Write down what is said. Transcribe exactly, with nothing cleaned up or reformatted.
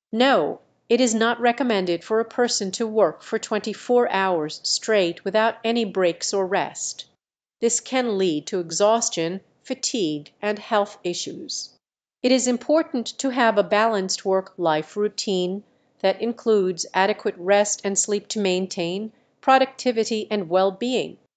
No, it is not recommended for a person to work for twenty-four hours straight without any breaks or rest. This can lead to exhaustion, fatigue, and health issues. It is important to have a balanced work-life routine that includes adequate rest and sleep to maintain productivity and well-being.